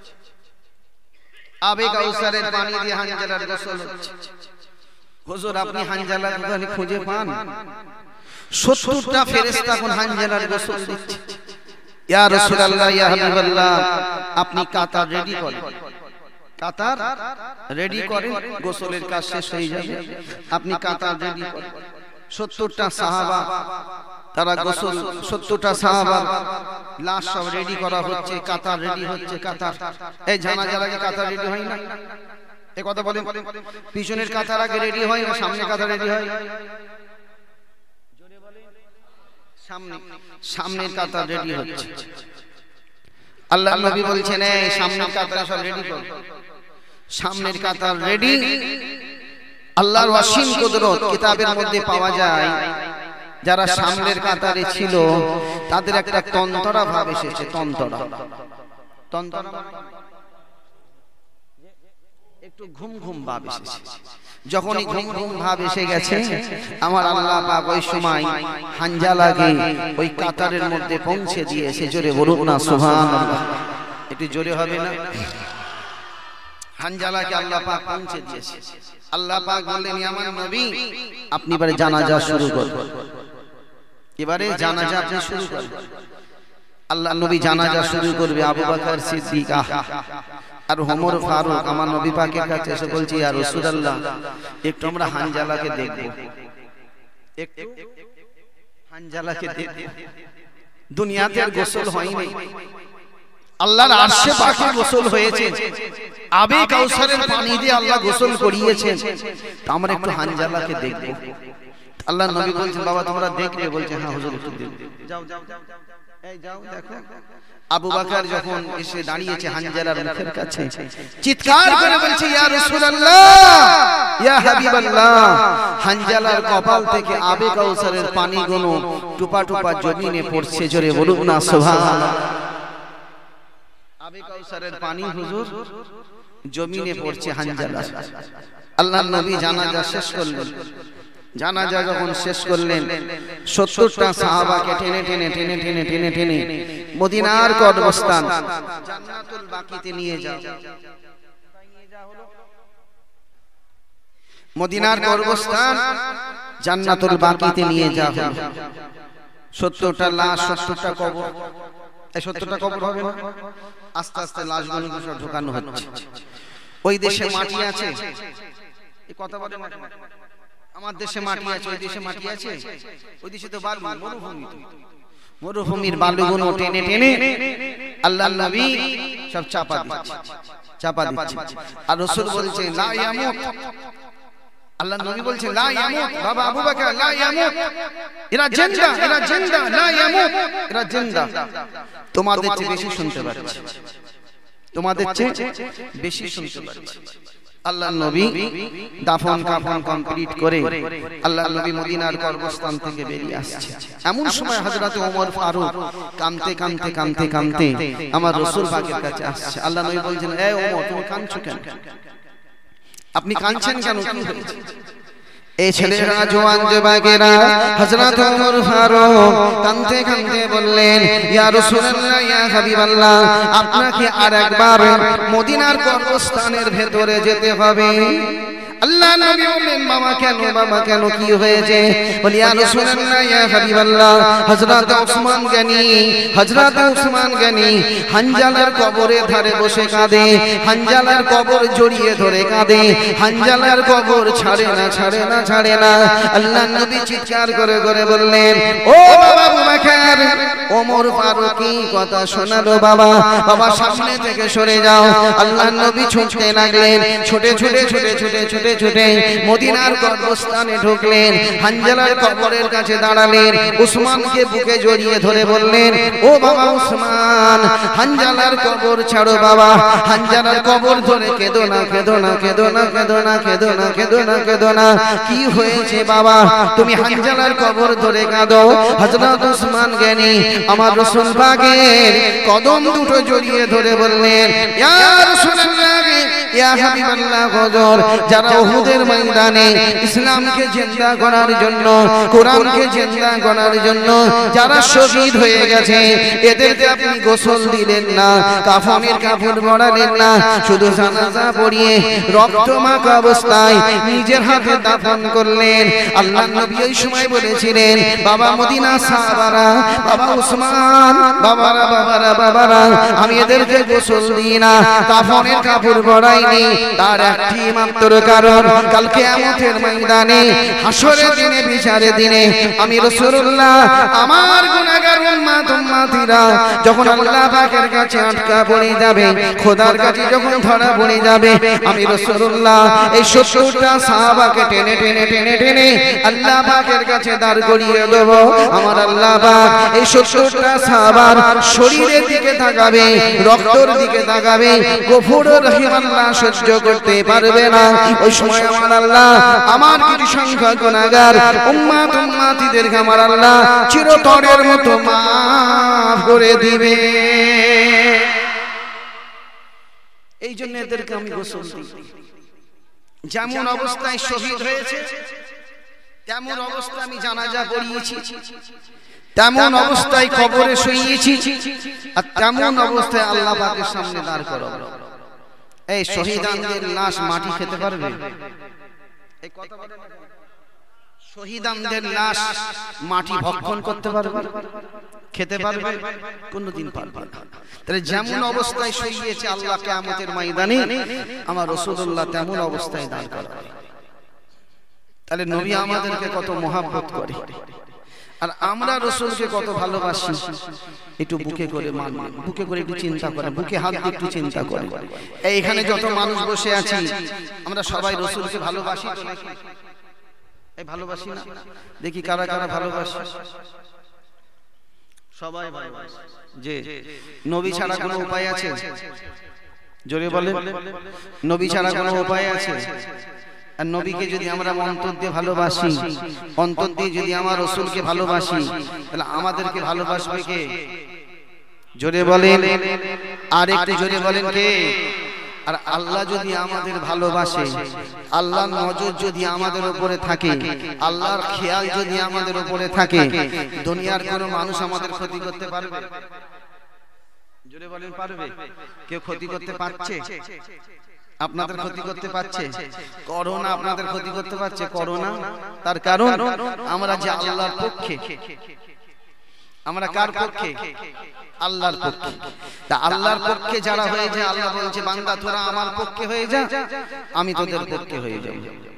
আবে কাউসারের পানি দিয়ে হানজালার গোসল হচ্ছে। হুজুর, আপনি হানজালাকে ওখানে খুঁজে পান? 70টা ফেরেশতা কোন হানজালার গোসল দিচ্ছে। ইয়া রাসূলুল্লাহ, ইয়া হাবিবাল্লাহ, আপনি কাতার রেডি করেন, কাতার রেডি করেন, গোসলের কাজ শেষ হয়ে যাবে, আপনি কাতার রেডি করেন। 70টা সাহাবা তারা গোসল, 70টা সাহাবার লাশ সব রেডি করা হচ্ছে, কাতার রেডি হচ্ছে। কাতার, এই জানাজার আগে কাতার রেডি হয় না? এই কথা বলেন, পিছনের কাতার আগে রেডি হয় না সামনে কাতার রেডি হয়? সামনে, সামনের কাতার রেডি হচ্ছে। আল্লাহর নবী বলছেন, এই সামনের কাতার সব রেডি করো, সামনের কাতার রেডি। আল্লাহর অসীম কুদরত কিতাবের মধ্যে পাওয়া যায়, যারা সামনের কাতারে ছিল তাদের একটা তন্তরা ভাব এসেছে। তন্তরা, তন্তরা একটু ঘুম ঘুম ভাব এসেছে। যখনই ঘুম ঘুম ভাব এসে গেছে, আমার আল্লাহ পাক ওই সময় হানজালাকে ওই কাতারের মধ্যে পৌঁছে দিয়েছে। জোরে বলুন না সুবহানাল্লাহ, একটু জোরে হবে না? হানজালাকে আল্লাহ পাক পৌঁছে দিয়েছে। আল্লাহ পাক বললেন, আমার নবী আপনি এবারে জানাজা শুরু করুন, এবারে জানাজা আপনি শুরু করুন। আল্লাহ নবী জানাজা শুরু করবে। আবু বকর সিদ্দিক আর ওমর ফারুক আমার নবী পাকের কাছে এসে বলছে, ইয়া রাসূলুল্লাহ একটু আমরা হানজালাকে দেখব, একটু হানজালাকে দেখব। দুনিয়াতে আর গোসল হয়নি, আল্লাহর আরশে পাকে গোসল হয়েছে, আবে কাউসারের পানি দিয়ে আল্লাহ গোসল করিয়েছেন, আমরা একটু হানজালাকে দেখব। আল্লাহ নবী বলছেন, বাবা তোমরা দেখবে? বলছে, হ্যাঁ হুজুর একটু দেখব। যাও যাও এই যাও দেখো। আবু বকর যখন এসে দাঁড়িয়েছে হানজালার মুখের কাছে, চিৎকার করে বলছে, ইয়া রাসূলুল্লাহ ইয়া হাবিবাল্লাহ, হানজালার কপাল থেকে আবে কাউসারের পানিগুলো টুপা টুপা জমিনে পড়ছে। জোরে বলুন না সুবহানাল্লাহ। আবে কাউসারের পানি হুজুর জমিনে পড়ছে হানজালা। আল্লাহর নবী জানাজা শেষ করলেন। জানাজা যখন শেষ করলেন, 70টা সাহাবাকে টেনে টেনে টেনে টেনে টেনে টেনে মদিনার কবরস্থান জান্নাতুল বাকিতে নিয়ে যাও। মদিনার কবরস্থান জান্নাতুল বাকিতে নিয়ে যাও। 70টা লাশ, 70টা কবর, এই 70টা কবর হবে না? আস্তে আস্তে লাশগুলো সব ঢোকানো হচ্ছে। ওই দেশে মাটি আছে, এই কথা বলে না, আমার দেশে মাটি আছে, ওই দেশে মাটি আছে, ওই দেশে তো বালু, মরুভূমি, মরুভূমির বালুগুলো টেনে টেনে আল্লাহর নবী সব চাপা দিচ্ছে, চাপা দিচ্ছে। আর রাসূল বলছে লা ইয়ামুত, আল্লাহর নবী বলছে লা ইয়ামুত, বাবা আবু বকর লা ইয়ামুত, এরা জিন্দা, এরা জিন্দা, লা ইয়ামুত, এরা জিন্দা। তোমাদের চেয়ে বেশি শুনতে পাচ্ছি, তোমাদের চেয়ে বেশি শুনতে পাচ্ছি। আল্লাহর নবী দাফন কাফন কমপ্লিট করে আল্লাহর নবী মদিনার কবরস্থান থেকে বেরিয়ে আসছে। এমন সময় হযরত ওমর ফারুক কাঁদতে কাঁদতে কাঁদতে কাঁদতে আমার রাসূল পাকের কাছে আসছে। আল্লাহর নবী বলছেন, এই ওমর তুমি কাঁদছো কেন? আপনি কাঁদছেন কেন? কি হয়েছে? এই ছেলেরা জওয়ান যুবকেরা হযরত ওমর ফারুক কাঁদতে কাঁদতে বললেন, ইয়া রাসূলুল্লাহ ইয়া হাবিবাল্লাহ, আপনাকে আরেকবার মদিনার কবরস্থানের ভেতরে যেতে হবে। আল্লাহ নবী বললেন, বাবা কেন, বাবা কেন, কি হয়েছে? বলি, ইয়া রাসূলুল্লাহ ইয়া হাবিবাল্লাহ, হযরত ওসমান গনি, হযরত ওসমান গনি হানজালার কবরের ধারে বসে কাঁদে, হানজালার কবর জড়িয়ে ধরে কাঁদে, হানজালার কবর ছাড়ে না, ছাড়ে না, ছাড়ে না। আল্লাহ নবী চিৎকার করে করে বললেন, ও বাবা আবু বকর, ওমর ফারুক কি কথা শোনালো বাবা, বাবা সামনে থেকে সরে যাও। আল্লাহ নবী ছুটতে লাগলেন, ছুটে ছুটে ছুটে ছুটে ছুটে ছুটে মদিনার কবরস্থানে ঢুকলেন, হানজালার কবরের কাছে দাঁড়ালেন, উসমানকে বুকে জড়িয়ে ধরে বললেন, ও বাবা উসমান, হানজালার কবর ছাড়ো বাবা, হানজালার কবর ধরে কেঁদো না, কেঁদো না, কেঁদো না, কেঁদো না, কেঁদো না, কেঁদো না, কেঁদো না। কি হয়েছে বাবা, তুমি হানজালার কবর ধরে কাঁদো? হযরত উসমান গনি আমার রাসূল পাকের কদম দুটো জড়িয়ে ধরে বললেন, ইয়া রাসূলুল্লাহ ইয়া হাবিবাল্লাহ, হুজুর যারা উহুদের ময়দানে ইসলামকে জিন্দা করার জন্য, কোরআনকে জিন্দা করার জন্য যারা শহীদ হয়ে গেছে, এদেরকে আপনি গোসল দিলেন না, কাফনের কাপড় পরালেন না, শুধু জানাজা পড়িয়ে রক্তমাখা অবস্থায় নিজের হাতে দাফন করলেন। আল্লাহর নবী ওই সময় বলেছিলেন, বাবা মদিনা সাহাবারা, বাবা উসমান, বাবারা বাবারা বাবারা, আমি এদেরকে গোসল দিই না, কাফনের কাপড় পরাইনি, তার একটি মাত্র কারণ, কাল কিয়ামতের ময়দানে হাসরের দিনে, বিচারের দিনে আমি রাসূলুল্লাহ আমার গুনাহগার উম্মত উম্মতিরা যখন আল্লাহ পাকের কাছে আটকা পড়ে যাবে, খোদার কাছে যখন ধরা পড়ে যাবে, আমি রাসূলুল্লাহ এই 70টা সাহাবাকে টেনে টেনে টেনে টেনে আল্লাহ পাকের কাছে দাঁড় করিয়ে দেব। আমার আল্লাহ পাক এই 70টা সাহাবার শরীরের দিকে তাকাবে, রক্তের দিকে তাকাবে, গফুর রহিম আল্লাহ সহ্য করতে পারবে না। ওই সময় আমার আল্লাহ আমার কিছু সংখ্যক গুনাহগার উম্মত উম্মতিদেরকে আমার আল্লাহ চিরতরের মতো মাফ করে দিবে। এই জন্য এদেরকে আমি গোসল দিই। যেমন অবস্থায় শহীদ হয়েছে, তেমন অবস্থায় আমি জানাজা পড়িয়েছি, তেমন অবস্থায় কবরে শুইয়েছি, আর তেমন অবস্থায় আল্লাহ পাকের সামনে দাঁড় করাবো। এই শহীদানদের লাশ মাটি খেতে পারবে? এই কথা বলেন, শহীদানদের লাশ মাটি ভক্ষণ করতে পারবে, খেতে পারবে? কোনদিন পারবে না। তাহলে যেমন অবস্থায় শুইয়েছে আল্লাহ কিয়ামতের ময়দানে, আমার রাসূলুল্লাহ তেমন অবস্থায় দাঁড় করাবে। তাহলে নবী আমাদেরকে কত মহব্বত করে, আর আমরা রাসূলকে কত ভালোবাসি। একটু বুকে করে মানবেন, বুকে করে একটু চিন্তা করেন, বুকে হাত দিয়ে একটু চিন্তা করেন। এইখানে যত মানুষ বসে আছি আমরা সবাই রাসূলকে ভালোবাসি তো নাকি? এই ভালোবাসি না? দেখি কারা কারা ভালোবাসি। সবাই ভালোবাসি। যে নবী ছাড়া কোনো উপায় আছে? জোরে বলেন, নবী ছাড়া কোনো উপায় আছে? আর নবীকে যদি আমরা অন্তর দিয়ে ভালোবাসি, অন্তর দিয়ে যদি আমার রাসূলকে ভালোবাসি, তাহলে আমাদেরকে ভালোবাসবে কে? জোরে বলেন, আর একটু জোরে বলেন কে? আর আল্লাহ যদি আমাদের ভালোবাসে, আল্লাহর নজর যদি আমাদের উপরে থাকে, আল্লাহর খেয়াল যদি আমাদের উপরে থাকে, দুনিয়ার কোনো মানুষ আমাদের ক্ষতি করতে পারবে? জোরে বলেন, পারবে? কেউ ক্ষতি করতে পারছে? আপনাদের ক্ষতি করতে পারছে? করোনা আপনাদের ক্ষতি করতে পারছে? করোনা তার কারণ আমরা যে আল্লাহর পক্ষে। আমরা কার পক্ষে? আল্লাহর পক্ষে। তা আল্লাহর পক্ষে যারা হয়ে যায়, আল্লাহ বলছে বান্দা তোরা আমার পক্ষে হয়ে যা, আমি তোদের পক্ষে হয়ে যাব।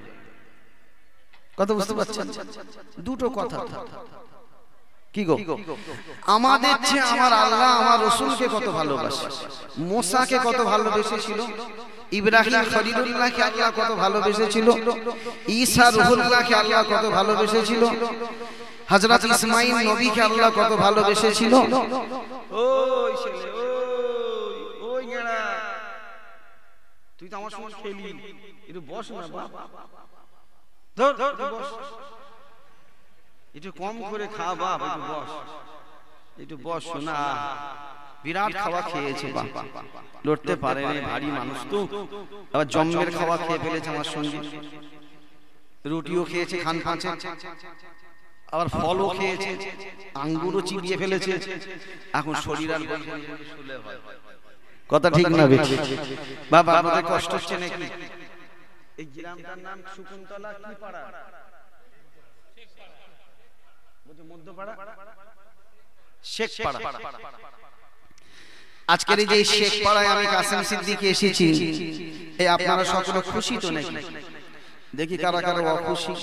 কথা বুঝতে পারছেন? দুটো কথা। কি গো, আমাদের চেয়ে আমার আল্লাহ আমার রাসূলকে কত ভালোবাসে। মুসাকে কত ভালোবেসেছিল, ইব্রাহিম খলিলুল্লাহকে আল্লাহ কত ভালোবেসেছিল, ঈসা রূহুল্লাহকে আল্লাহ কত ভালোবেসেছিল, হযরত ইসমাঈল নবীকে আল্লাহ কত ভালোবেসেছিল। ওই ছেলে, ওই গেড়া, তুই তো আমার সঙ্গে খেলি, একটু বস না বাবা, ধর বস, একটু কম করে খা বাপ, একটু বস, একটু বস না। বিরাট খাওয়া খেয়েছে বাবা, লড়তে পারেনি, ভারী মানুষ তো। আবার জম্মের খাওয়া খেয়ে ফেলেছে আমার সঙ্গে, রুটিও খেয়েছে খান পাঁচে, আবার ফলও খেয়েছে, আঙ্গুরও চিবিয়ে ফেলেছে। এখন শরীর আর কথা ঠিক না বেশি বাবা? আপনাদের কষ্ট হচ্ছে নাকি? এই গ্রামটার নাম শকুন্তলা কি পাড়া? মধ্যপাড়া, শেখপাড়া। আজকের এই যে শেখপাড়ায় আমি কাসেম সিদ্দিকী এসেছি, এই আপনারা সকলে খুশি তো নাকি? দেখি কারা কারা অখুশি।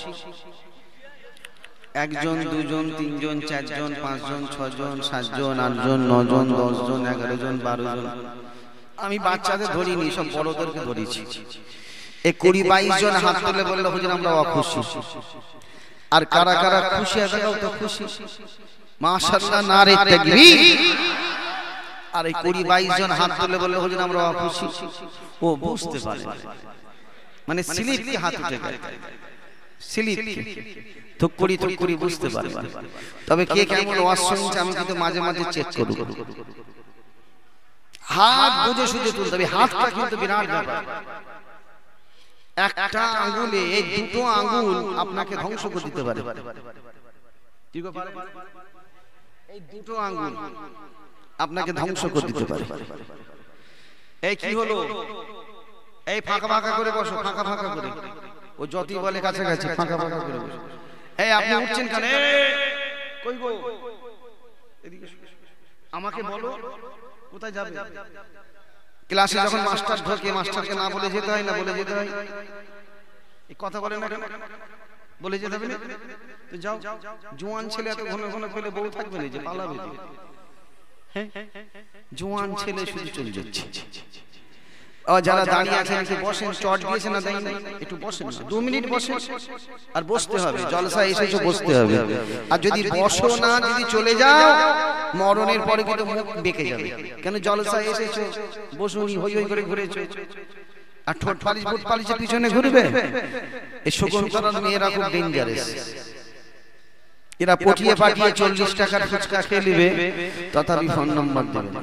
একজন, দুজন, তিনজন, চারজন, পাঁচজন, ছজন, সাতজন, আটজন, নজন, 10 জন, 11 জন, 12 জন। আমি বাচ্চাদের ধরিনি, সব বড়দেরকে ধরেছি। এই 20-22 জন হাত তুলে বললো হুজুর আমরা অখুশি। আর কারা কারা খুশি আছে? তো খুশি, মাশাআল্লাহ, নারে তাকবীর। আর এই 20-22 জন হাত তুলে বললো হুজুর আমরা অখুশি। ও বুঝতে পারে, মানে স্লিপ কি হাত উঠে গেল, স্লিপ থুককুড়ি থুককুড়ি বুঝতে পারবে। তবে কে কেমন ওয়াজ শুনছে আমি কিন্তু মাঝে মাঝে চেক করব। হাত বুঝে সুঝে তুলতে হবে, হাতটা কিন্তু বিরাট ব্যাপার। একটা আঙ্গুলে, এই দুটো আঙ্গুল আপনাকে ধ্বংস করে দিতে পারে। ঠিক আছে, এই দুটো আঙ্গুল আপনাকে ধ্বংস করে দিতে পারে। এই কি হলো, এই ফাঁকা ফাঁকা করে বসো, ফাঁকা ফাঁকা করে। ও যতই বলে কাছে কাছে, ফাঁকা ফাঁকা করে বসো। এই আপনি উঠছেন কেন? কই গো, এদিকে আমাকে বলো কোথায় যাবে? ক্লাসে যখন মাস্টার ঢোকে, মাস্টারকে না বলে যেতে হয় না? বলে যেতে হয়। এই কথা বলে না কেন? বলে যেতে হবে না? তো যাও, জোয়ান ছেলে এত ঘন ঘন পেলে বউ থাকবে না, যে পালাবে। হ্যাঁ, জোয়ান ছেলে শুধু চলে যাচ্ছে। যারা দাঁড়িয়ে আছেন একটু বসেন, চট দিয়েছেন না, একটু বসেন, 2 মিনিট বসেন। আর বসতে হবে, জলসা এসেছো বসতে হবে। আর যদি বসো না, যদি চলে যাও, মরণের পরে কিন্তু মুখ বেঁকে যাবে। কেন? জলসা এসেছো, বসুনি, হই হই করে ঘুরেছো, আর ঠোঁট পালিশ বুট পালিশের পিছনে ঘুরবে। এই শকুন্তলার মেয়েরা খুব ডেঞ্জারাস। এরা পটিয়ে পাঠিয়ে 40 টাকার ফুচকা খেয়ে নেবে, তথাপি ফোন নম্বর দেবে।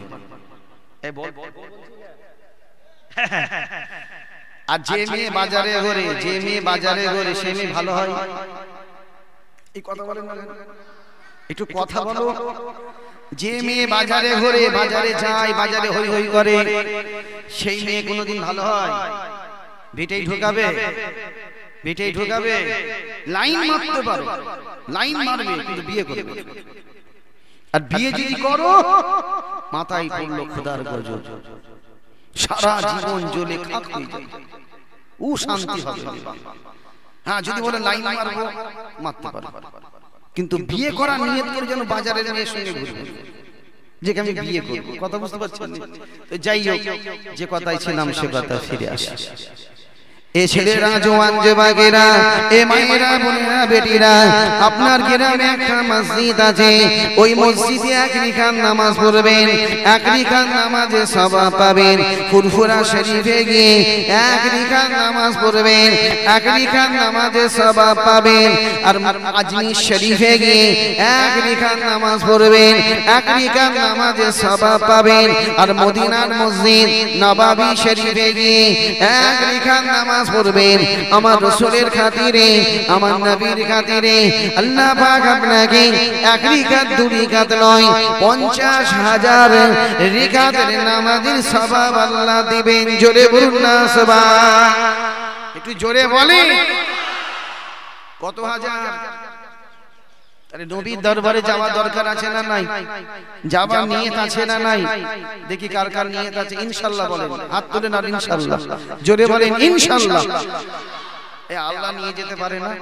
আর যে মেয়ে বাজারে ঘোরে, যে মেয়ে বাজারে ঘোরে, সে মেয়ে ভালো হয়। এই কথা বলেন না, একটু কথা বলো। যে মেয়ে বাজারে ঘোরে, বাজারে যায়, বাজারে হই হই করে, সেই মেয়ে কোনোদিন ভালো হয়? বেটেই ঢোকাবে, বেটেই ঢোকাবে। লাইন মারতে পারো, লাইন মারবে, কিন্তু বিয়ে করবে। আর বিয়ে যদি করো, মাথায় পড়লো খোদার গজব, সারা জীবন জ্বলে খাক হয়ে যাবে, ও শান্তি হবে। হ্যাঁ, যদি বলে লাইন মারবো, মারতে পারো, কিন্তু বিয়ে করার নিয়ত করে যেন বাজারের মেয়ের সঙ্গে ঘুরবে, যে আমি বিয়ে করবো। কথা বুঝতে পারছেন? যাই হোক, যে কথাই ছিলাম সে কথা ফিরে আসে। এ ছেলেরা, জওয়ান যুবকেরা, এ মায়েরা, বোনেরা, বেটিরা, আপনার গ্রামে একটা মসজিদ আছে, ওই মসজিদে এক রিকাত নামাজ পড়বেন, এক রিকাত নামাজে সওয়াব পাবেন। ফুরফুরা শরীফে গিয়ে এক রিকাত নামাজ পড়বেন, এক রিকাত নামাজে সওয়াব পাবেন। আর আজমির শরীফে গিয়ে এক রিকাত নামাজ পড়বেন, এক রিকাত নামাজে সওয়াব পাবেন। আর মদিনার মসজিদ নববী শরীফে গিয়ে এক রিকাত নামাজ পড়বেন। আমার রাসূলের খাতিরে, আমার নবীর খাতিরে আল্লাহ পাক আপনাকে এক রিকাত দু রিকাত নয়, 50,000 রিকাতের নামাজের সওয়াব আল্লাহ দিবেন। জোরে বলুন না সুবহান। একটু জোরে বলেন, কত হাজার? আরে নবীর দরবারে যাওয়া দরকার আছে না নাই? যাওয়ার নিয়ত আছে না নাই? দেখি কার কার নিয়ত আছে। ইনশাআল্লাহ বলেন, হাত তুলেন। আর ইনশাআল্লাহ জোরে বলেন, ইনশাআল্লাহ। এ আল্লাহ নিয়ে যেতে পারে না?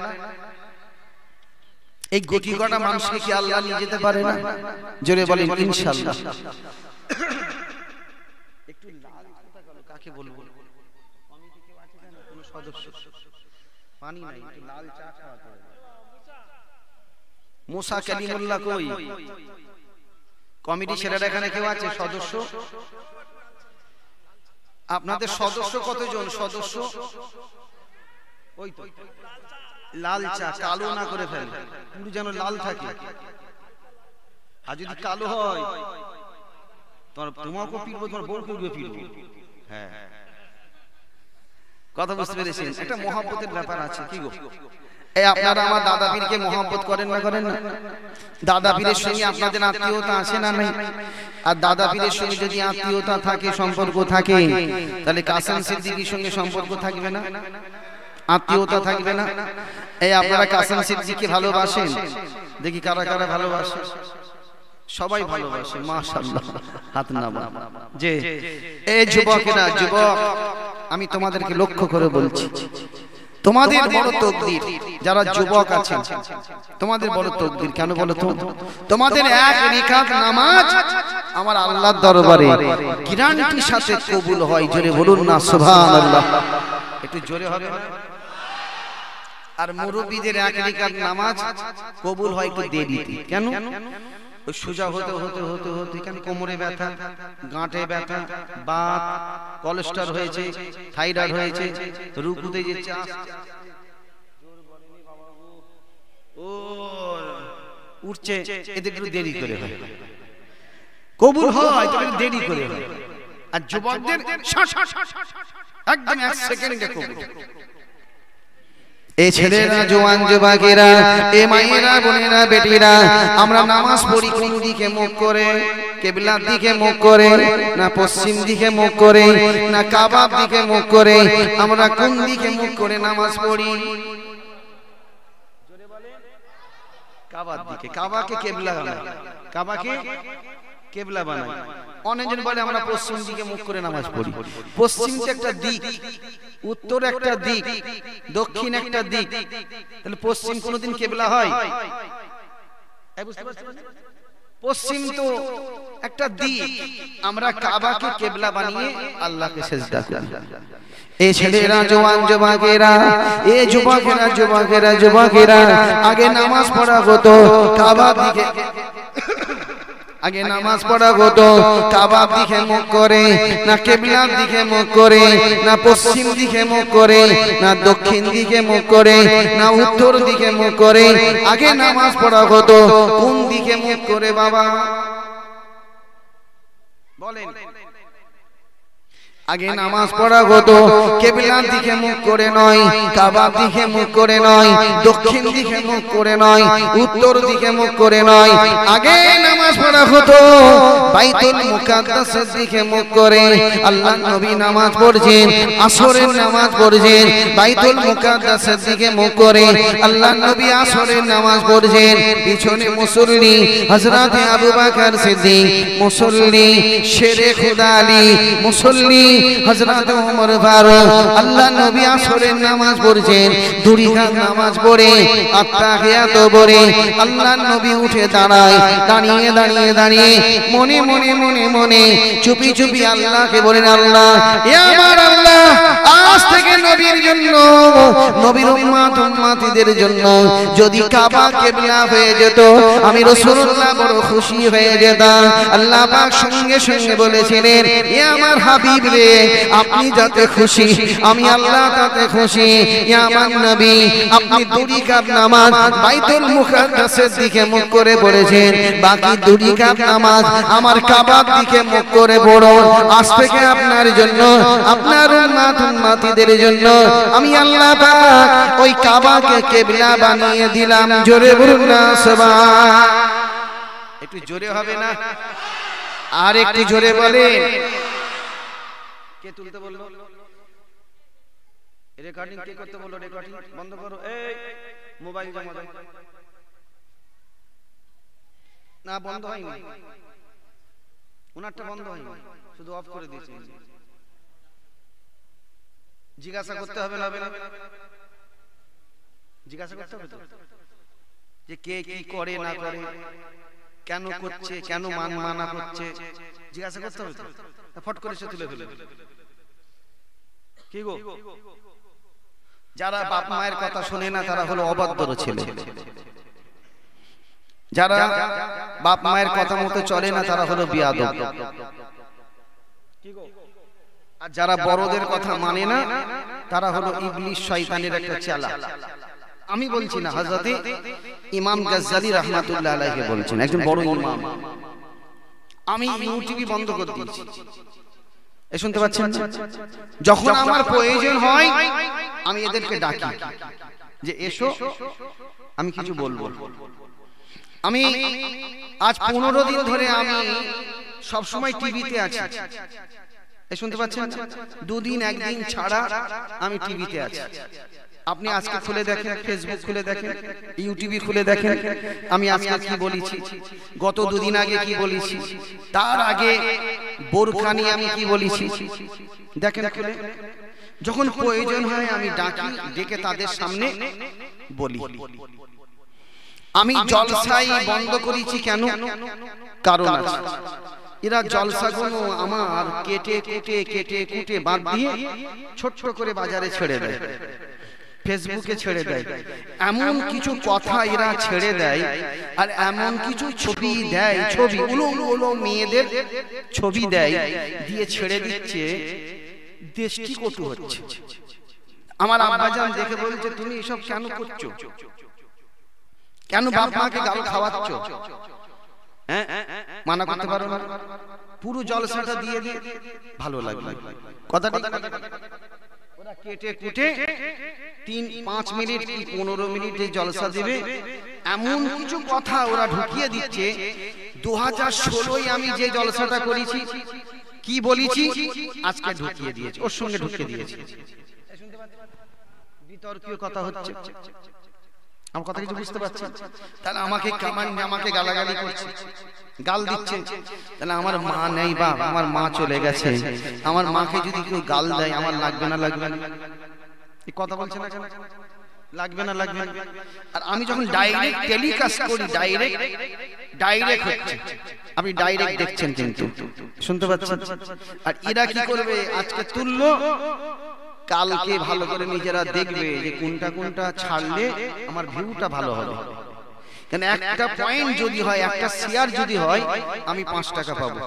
এই গটি কটা মানুষকে কি আল্লাহ নিয়ে যেতে পারে না? জোরে বলেন ইনশাআল্লাহ। একটু লাল কাকে বলবো? কমিটি কেউ আছে জানেন? কোন সদস্য? পানি নাই, একটু লাল চা খাওয়াতে হবে। মুসা কালিমুল্লাহ কই? কমিটি ছেলেরা এখানে কেউ আছে সদস্য? আপনাদের সদস্য কতজন? সদস্য ওই তো লাল চা, কালো না করে ফেল, পুরো যেন লাল থাকে। আর যদি কালো হয় তোমাকে পিরবো, তোমার বউকে পিরবো। হ্যাঁ, কথা বুঝতে পেরেছেন? একটা মহব্বতের ব্যাপার আছে। কি গো, এই আপনারা আমার দাদা পীরকে মহব্বত করেন না? করেন না? দাদা পীরের সঙ্গে আপনাদের আত্মীয়তা আছে না নাই? আর দাদা পীরের সঙ্গে যদি আত্মীয়তা থাকে, সম্পর্ক থাকে, তাহলে কাসেম সিদ্দিকীর সঙ্গে সম্পর্ক থাকবে না? আত্মীয়তা থাকবে না? এই আপনারা কাসেম সিদ্দিকীকে ভালোবাসেন? দেখি কারা কারা ভালোবাসে। সবাই ভালোবাসে, মাশাআল্লাহ, হাত নামা। যে এই যুবকেরা, যুবক, আমি তোমাদেরকে লক্ষ্য করে বলছি, তোমাদের বড় তকদির, যারা যুবক আছেন তোমাদের বড় তকদির। কেন বলো তো? তোমাদের এক রিকাত নামাজ আমার আল্লাহর দরবারে গ্যারান্টির সাথে কবুল হয়। জোরে বলুন না সুবহানাল্লাহ। একটু জোরে হবে। আর মুরব্বিদের এক রিকাত নামাজ কবুল হয় একটু দেরিতে। কেন? ওই সোজা হতে হতে হতে হতে কেন কোমরে ব্যথা, গাঁটে ব্যথা, বাত, কোলেস্টেরল হয়েছে, থাইরয়েড হয়েছে, রুকুতে যে চাপ ও উঠছে, এদের একটু দেরি করে হয়। কবুল হয় তবে দেরি করে হয়। আর যুবকদের একদম 1 সেকেন্ডে কবুল। এই ছেলেরা, জওয়ান যুবকেরা, এই মায়েরা, বোনেরা, বেটিরা, আমরা নামাজ পড়ি কোন দিকে মুখ করে? কিবলার দিকে মুখ করে, না পশ্চিম দিকে মুখ করে, না কাবার দিকে মুখ করে? আমরা কোন দিকে মুখ করে নামাজ পড়ি? জোরে বলেন। কাবার দিকে। কাবাকে কিবলা বানাই, কাবাকে কিবলা বানাই। অনেকজন বলে আমরা পশ্চিম দিকে মুখ করে নামাজ পড়ি। পশ্চিম একটা দিক, উত্তর একটা দিক, দক্ষিণ একটা দিক। তাহলে পশ্চিম কোনদিন কিবলা হয়? পশ্চিম তো একটা দিক। আমরা কাবাকে কিবলা বানিয়ে আল্লাহকে সিজদা করি। এই ছেলেরা, জওয়ান যুবকেরা, এই যুবকেরা, যুবকেরা, যুবকেরা, আগে নামাজ পড়া হতো কাবার দিকে। আগে নামাজ পড়া হতো কাবার দিকে মুখ করে, না কিবলার দিকে মুখ করে, না পশ্চিম দিকে মুখ করে, না দক্ষিণ দিকে মুখ করে, না উত্তর দিকে মুখ করে। আগে নামাজ পড়া হতো কোন দিকে মুখ করে বাবা? বলেন। আগে নামাজ পড়া হতো কিবলার দিকে মুখ করে নয়, কাবার দিকে মুখ করে নয়, দক্ষিণ দিকে মুখ করে নয়, উত্তর দিকে মুখ করে নয়। আগে নামাজ পড়া হতো বাইতুল মুকাদ্দাসের দিকে মুখ করে। আল্লাহর নবী নামাজ পড়ছেন, আসরের নামাজ পড়ছেন বাইতুল মুকাদ্দাসের দিকে মুখ করে। আল্লাহর নবী আসরের নামাজ পড়ছেন, পিছনে মুসল্লি হযরতে আবু বকর সিদ্দিক, মুসল্লি শেরে খুদা আলী, মুসল্লি হযরত ওমর ফারুক। আল্লাহর নবী আসরের নামাজ পড়ছেন, দুই রাকাত নামাজ পড়ে আত্তাহিয়াত পড়ে আল্লাহর নবী উঠে দাঁড়ায়। দাঁড়িয়ে দাঁড়িয়ে দাঁড়িয়ে মনে মনে মনে মনে চুপি চুপি আল্লাহকে বলেন, আল্লাহ এ আমার আল্লাহ, আজ থেকে নবীর জন্য, নবীর উম্মত উম্মতিদের জন্য যদি কাবা কিবলা হয়ে যেত, আমি রাসূলুল্লাহ বড় খুশি হয়ে যেতাম। আল্লাহ পাক সঙ্গে সঙ্গে বলেছিলেন, এ আমার হাবিব রে, আপনি যাতে খুশি আমি আল্লাহ তাতে খুশি। এ আমার নবী, আপনি দুই রাকাত নামাজ বাইতুল মুকাদ্দাসের দিকে মুখ করে পড়েছেন, বাকি দুই রাকাত নামাজ আমার কাবার দিকে মুখ করে পড়ুন। আজ থেকে আপনার জন্য, আপনার উম্মত উম্মতিদের জন্য আমি আল্লাহ পাক ওই কাবাকে কিবলা বানিয়ে দিলাম। জোরে বলুন না সুবহান। একটু জোরে হবে না? আর একটু জোরে বলেন। কে তুলতে বললো? রেকর্ডিং কে করতে বললো? রেকর্ডিং বন্ধ করো। এই মোবাইল জমা দাও। না বন্ধ হয়নি, ওনারটা বন্ধ হয়নি, শুধু অফ করে দিয়েছি। জিজ্ঞাসা করতে হবে না? জিজ্ঞাসা করতে হবে তো যে কে কি করে না করে, কেন করছে, কেন মানা করছে, জিজ্ঞাসা করতে হবে তো। ফট করে সে তুলে ফেলে কি গো? যারা বাপ মায়ের কথা শোনে না তারা হলো অবাধ্যর ছেলে, যারা বাপ মায়ের কথা মতো চলে না তারা হলো বিয়াদব, আর যারা বড়দের কথা মানে না তারা হলো ইবলিস, শয়তানের একটা চেলা। আমি বলছি না, হযরতে ইমাম গাজ্জালী রাহমাতুল্লাহ আলাইহি বলছেন, একজন বড় ইমাম। আমি ইউটিউব বন্ধ করে দিয়েছি, এই শুনতে পাচ্ছেন? যখন আমার প্রয়োজন হয় আমি এদেরকে ডাকি যে এসো, আমি কিছু বলবো। আমি আজ 15 দিন ধরে আমি সব সময় টিভিতে আছি, এই শুনতে পাচ্ছেন? দুদিন একদিন ছাড়া আমি টিভিতে আছি। আপনি আজকে খুলে দেখেন, ফেসবুক খুলে দেখেন, ইউটিউব খুলে দেখেন, আমি আজকে কি বলেছি, গত দুদিন আগে কি বলেছি, তার আগে বোরকা নিয়ে আমি কি বলেছি, দেখেন খুলে। যখন প্রয়োজন হয় আমি ডাকি, ডেকে তাদের সামনে বলি। আমি জলসাই বন্ধ করেছি কেন? কারণ আছে। এরা জলসাগুলো আমার কেটে কুটে কেটে কুটে বাদ দিয়ে ছোট্ট করে বাজারে ছেড়ে দেয়, ফেসবুকে ছেড়ে দেয়। এমন কিছু কথা এরা ছেড়ে দেয়, আর এমন কিছু ছবি দেয়, ছবি উলঙ্গ উলঙ্গ মেয়েদের ছবি দেয়, দিয়ে ছেড়ে দিচ্ছে। দেশটি কটু হচ্ছে। আমার আব্বাজান দেখে বলছে, তুমি এসব কেন করছো? কেন বাপ মাকে গাল খাওয়াচ্ছ? হ্যাঁ, মানা করতে পারো না? পুরো জলসাটা দিয়ে দিয়ে ভালো লাগবে কথাটা। ওরা কেটে কুটে 3-5 মিনিট কি 15 মিনিটে জলসা দেবে, এমন কিছু কথা ওরা ঢুকিয়ে দিচ্ছে। 2016 আমি যে জলসাটা করেছি, কি বলেছি, আজকে ঢুকিয়ে দিয়েছে, ওর সঙ্গে ঢুকিয়ে দিয়েছে। বিতর্কীয় কথা হচ্ছে, আমার কথা কিছু বুঝতে পারছেন? তাহলে আমাকে কামান, আমাকে গালাগালি করছে, গাল দিচ্ছে। তাহলে আমার মা নেই, বা আমার মা চলে গেছে, আমার মাকে যদি কেউ গাল দেয় আমার লাগবে না? লাগবে না? এই কথা বলছে না কেন? লাগবে না? লাগবে না? আর আমি যখন ডাইরেক্ট টেলিকাস্ট করি, ডাইরেক্ট হচ্ছে, আপনি ডাইরেক্ট দেখছেন, কিন্তু শুনতে পাচ্ছেন। আর এরা কি করবে, আজকে তুললো, কালকে ভালো করে নিজেরা দেখবে যে কোনটা কোনটা ছাড়লে আমার ভিউটা ভালো হবে। কারণ একটা পয়েন্ট যদি হয়, একটা শেয়ার যদি হয়, আমি 5 টাকা পাবো।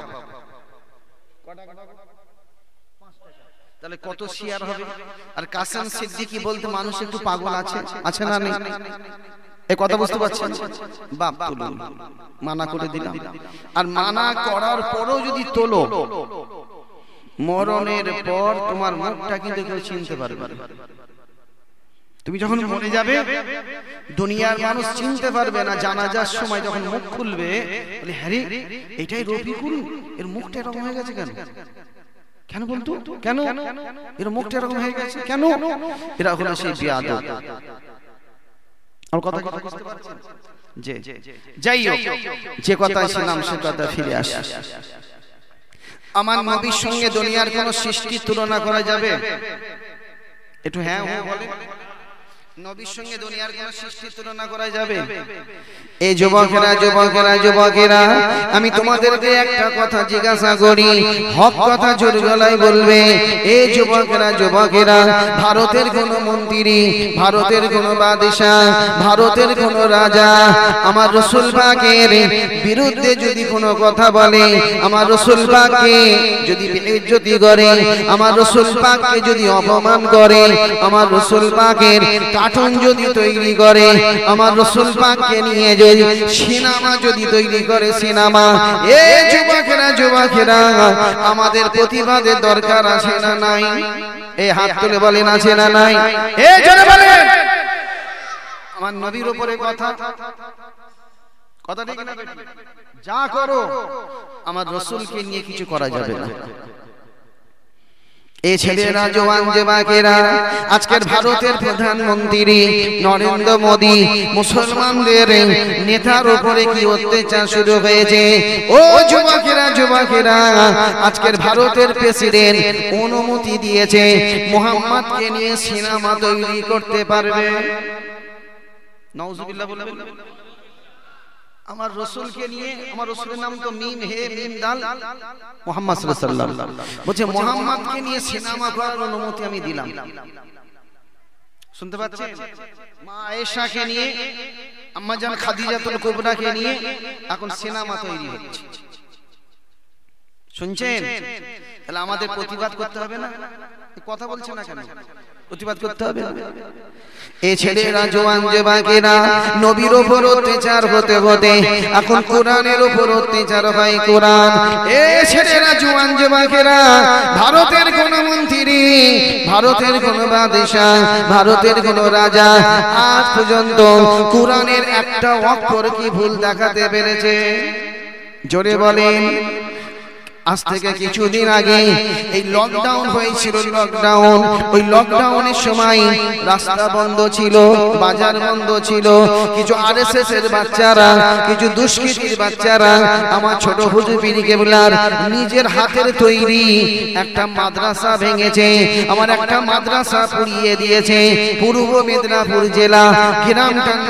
তাহলে কত শেয়ার হবে? আর কাসেম সিদ্দিকী বলতে মানুষ একটু পাগল আছে, আছে না নেই? এই কথা বুঝতে পারছেন? বাপ তুলুন, মানা করে দিলাম। আর মানা করার পরেও যদি তোলো, মরণের পর তোমার মুখটা কিন্তু কেউ চিনতে পারবে না। তুমি যখন মরে যাবে দুনিয়ার মানুষ চিনতে পারবে না। জানাজার সময় যখন মুখ খুলবে বলে হ্যাঁ রে এটাই রফিকুল, এর মুখটা এরকম হয়ে গেছে কেন? কেন বলতো? কেন এর মুখটা এরকম হয়ে গেছে কেন? এরা হলো সেই বিয়াদব। আর কথা কি বুঝতে পারছেন? জি যাই হোক, যে কথা ছিলাম সে কথা ফিরে আসি। আমার নবীর সঙ্গে দুনিয়ার কোন সৃষ্টির তুলনা করা যাবে? একটু হ্যাঁ বলে। নবীর সঙ্গে দুনিয়ার কোন সৃষ্টির তুলনা করা যাবে? এই যুবকেরা যুবকেরা যুবকেরা, আমি তোমাদেরকে একটা কথা জিজ্ঞাসা করি, হক কথা জোর গলায় বলবে। এই যুবকেরা যুবকেরা, ভারতের কোন মন্ত্রী, ভারতের কোন বাদশাহ, ভারতের কোন রাজা আমার রাসূল পাকের বিরুদ্ধে যদি কোনো কথা বলে, আমার রাসূল পাককে যদি বেইজ্জতি করে, আমার রাসূল পাককে যদি অপমান করে, আমার রাসূল পাকের কার্টুন যদি তৈরি করে, আমার রাসূল পাককে নিয়ে যদি সিনেমা যদি তৈরি করে, সিনেমা, এই যুবকেরা যুবকেরা, আমাদের প্রতিবাদের দরকার আছে না নাই? এই হাত তুলে বলেন আছে না নাই? এই জোরে বলেন। আমার নবীর উপরে কথা ঠিক না? যা করো আমার রাসূলকে নিয়ে কিছু করা যাবে না। এই ছেলেরা জওয়ান যুবকেরা, আজকের ভারতের প্রধানমন্ত্রী নরেন্দ্র মোদী মুসলমানদের নেতার উপরে কি অত্যাচার শুরু হয়েছে। ও যুবকেরা যুবকেরা, আজকের ভারতের প্রেসিডেন্ট অনুমতি দিয়েছে মুহাম্মদকে নিয়ে সিনেমা তৈরি করতে পারবে। নাউজুবিল্লাহ বলবেন। আমার রাসূলকে নিয়ে, আমার রাসূলের নাম তো মিম হে মিম দাল মুহাম্মদ সাল্লাল্লাহু আলাইহি ওয়াসাল্লাম, বলছে মুহাম্মদকে নিয়ে সিনেমা করার অনুমতি আমি দিলাম। শুনতে পাচ্ছেন? মা আয়েশাকে নিয়ে, আম্মা জান খাদিজাতুল কুবরাকে নিয়ে এখন সিনেমা তৈরি হচ্ছে। শুনছেন? তাহলে আমাদের প্রতিবাদ করতে হবে না? কথা বলছে না কেন? প্রতিবাদ করতে হবে। এই ছেলেরা জওয়ান যুবকেরা, নবীর উপর অত্যাচার হতে হতে এখন কোরআনের উপর অত্যাচার হয়। কোরআন, এই ছেলেরা জওয়ান যুবকেরা, ভারতের কোন মন্ত্রী, ভারতের কোন বাদশাহ, ভারতের কোন রাজা আজ পর্যন্ত কোরআনের একটা অক্ষর কি ভুল দেখাতে পেরেছে? জোরে বলেন। আজ থেকে কিছুদিন আগে এই লকডাউন হয়েছিল, লকডাউন, ওই লকডাউনের সময় রাস্তা বন্ধ ছিল, বাজার বন্ধ ছিল। কিছু আরএসএস এর বাচ্চারা, কিছু দুষ্কৃতীর বাচ্চারা আমার ছোট হুজুর পীর কেবলার নিজের হাতের তৈরি একটা মাদ্রাসা ভেঙেছে, আমার একটা মাদ্রাসা পুড়িয়ে দিয়েছে। পূর্ব মেদিনীপুর জেলা, গ্রামটার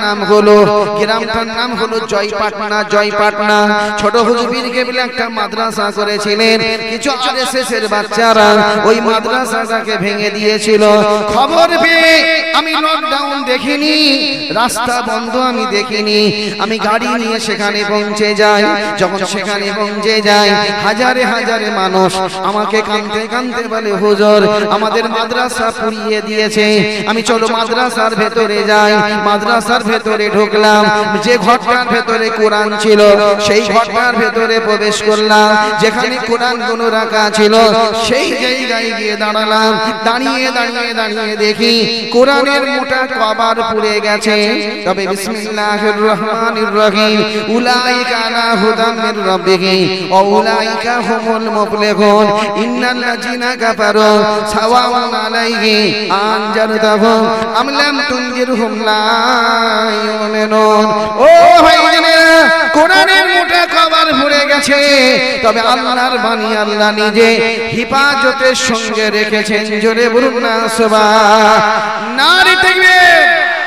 নাম হলো জয়পাটনা। জয়পাটনা ছোট হুজুর পীর কেবলা একটা মাদ্রাসা করেছে। কিছু আরএসএস এর বাচ্চারা ওই মাদ্রাসাটাকে ভেঙে দিয়েছিল। খবর পেয়ে আমি লকডাউন দেখিনি, রাস্তা বন্ধ আমি দেখিনি, আমি গাড়ি নিয়ে সেখানে পৌঁছে যাই। যখন সেখানে পৌঁছে যাই, হাজারে হাজারে মানুষ আমাকে কাঁদতে কাঁদতে বলে হুজুর আমাদের মাদ্রাসা পুড়িয়ে দিয়েছে। আমি চলো মাদ্রাসার ভেতরে যাই। মাদ্রাসার ভেতরে ঢুকলাম, যে ঘরটার ভেতরে কোরআন ছিল সেই ঘরটার ভেতরে প্রবেশ করলাম। যেখানে কোরআন গুলো রাখা ছিল সেই জায়গায় গিয়ে দাঁড়ালাম। দাঁড়িয়ে দাঁড়িয়ে দাঁড়িয়ে দেখি কোরআনের মোটা কভার পুড়ে গেছে। তবে বিসমিল্লাহির রহমানির রহিম, উলাইকা আলা হুদাম মির রাব্বিহিম ওয়া উলাইকা হুমুল মুফলিহুন, ইন্নাল্লাযিনা কাফারু সাওয়াউন আলাইহিম আনজারতাহুম আম লাম তুনজিরহুম লা ইউমিনুন। ও ভাইজানেরা, কোরআনের মোটা কভার পুড়ে গেছে, তবে আল্লাহর বাণী আল্লাহ নিজে হিফাজতের সঙ্গে রেখেছেন। জোরে বলুন না সুবহান। নারী তাকবীর।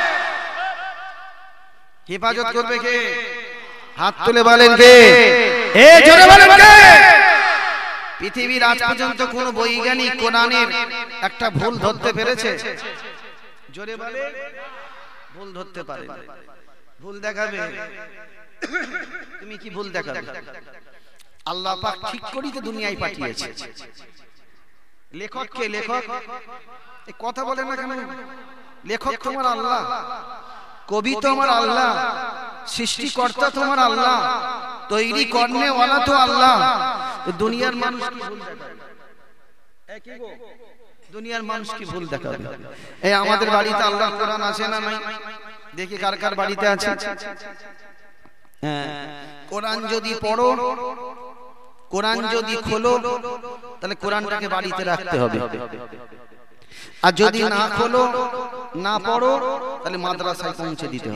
হিফাজত করবে কে? হাত তুলে বলেন কে? এ জোরে বলেন কে? পৃথিবীর আজ পর্যন্ত কোন বৈজ্ঞানিক কোরআনের একটা ভুল ধরতে পেরেছে? জোরে বলে। ভুল ধরতে পারে? ভুল দেখাবে? তুমি কি ভুল দেখাবে? আল্লাহ পাক ঠিক করেই তো দুনিয়ায় পাঠিয়েছে। লেখক কে? লেখক এই কথা বলে না কেন? লেখক তোমার আল্লাহ, কবি তোমার আল্লাহ, সৃষ্টিকর্তা তোমার আল্লাহ, তৈরি করনে ওয়ালা তো আল্লাহ। দুনিয়ার মানুষ কি ভুল দেখাবে? একই গো, দুনিয়ার মানুষ কি ভুল দেখাবে। এই আমাদের বাড়িতে আল্লাহ কোরআন আছে না নাই? দেখি কার কার বাড়িতে আছে। হ্যাঁ, কোরআন যদি পড়ো, কোরআন যদি খোলো, তাহলে কোরআনটাকে বাড়িতে রাখতে হবে। আর যদি না খোলো, না পড়ো, তাহলে মাদ্রাসায় পৌঁছে দিতে হবে।